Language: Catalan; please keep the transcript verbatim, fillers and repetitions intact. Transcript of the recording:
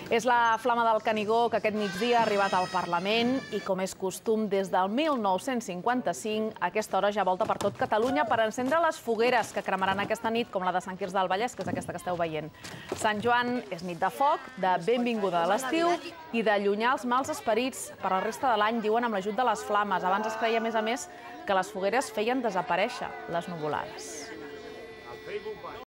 És la flama del Canigó que aquest migdia ha arribat al Parlament i, com és costum, des del mil nou-cents cinquanta-cinc, a aquesta hora ja volta per tot Catalunya per encendre les fogueres que cremaran aquesta nit, com la de Sant Quirze del Vallès, que és aquesta que esteu veient. Sant Joan és nit de foc, de benvinguda de l'estiu i d'allunyar els mals esperits per la resta de l'any, diuen amb l'ajut de les flames. Abans es creia, a més a més, que les fogueres feien desaparèixer les nuvolades.